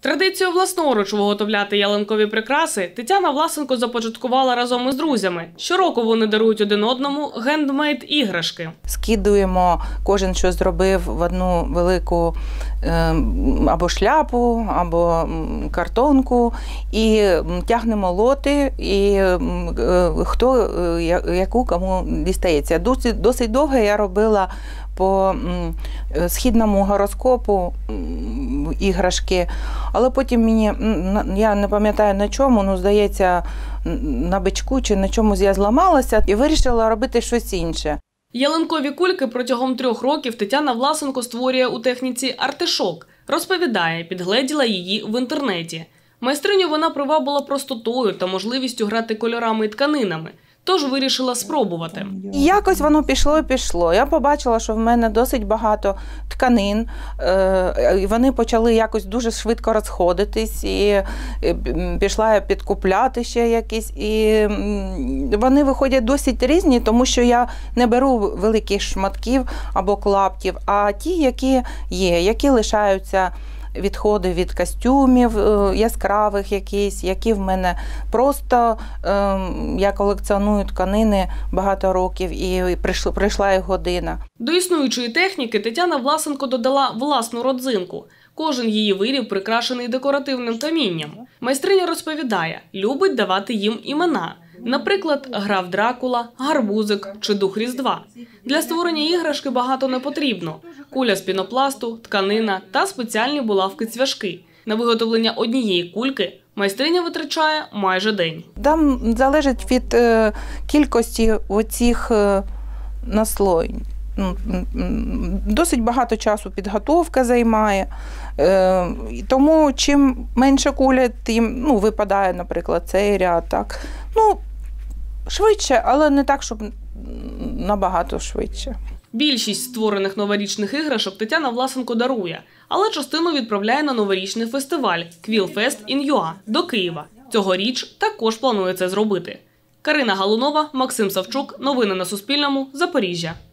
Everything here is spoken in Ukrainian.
Традицію власноруч виготовляти ялинкові прикраси Тетяна Власенко започаткувала разом із друзями. Щороку вони дарують один одному гендмейд-іграшки. Скидуємо, кожен що зробив в одну велику або шляпу, або картонку, і тягнемо лоти, і хто яку кому дістається. Досить довго я робила по східному гороскопу іграшки, але потім мені, я не пам'ятаю на чому, здається, на бичку чи на чомусь я зламалася і вирішила робити щось інше. Ялинкові кульки протягом 3 років Тетяна Власенко створює у техніці артишок. Розповідає, підгледіла її в інтернеті. Майстриню вона привабила простотою та можливістю грати кольорами і тканинами. Тож вирішила спробувати. Якось воно пішло. Я побачила, що в мене досить багато тканин. Вони почали якось дуже швидко розходитись. І пішла я підкупляти ще якісь. І вони виходять досить різні, тому що я не беру великих шматків або клаптів, а ті, які є, які лишаються відходи від костюмів яскравих якісь, які в мене просто, я колекціоную тканини багато років і прийшла їх година. До існуючої техніки Тетяна Власенко додала власну родзинку. Кожен її виріб прикрашений декоративним камінням. Майстриня розповідає, любить давати їм імена. Наприклад, граф Дракула, гарбузик чи дух Різдва. Для створення іграшки багато не потрібно. Куля з пінопласту, тканина та спеціальні булавки-цвяшки. На виготовлення однієї кульки майстриня витрачає майже день. Там залежить від кількості оцих наслоєнь. Досить багато часу підготовка займає. Тому чим менше куля, тим випадає, наприклад, цей ряд. Так. Швидше, але не так, щоб набагато швидше. Більшість створених новорічних іграшок Тетяна Власенко дарує, але частину відправляє на новорічний фестиваль «Квілфест ін.ЮА» до Києва. Цьогоріч також планує це зробити. Карина Галунова, Максим Савчук. Новини на Суспільному. Запоріжжя.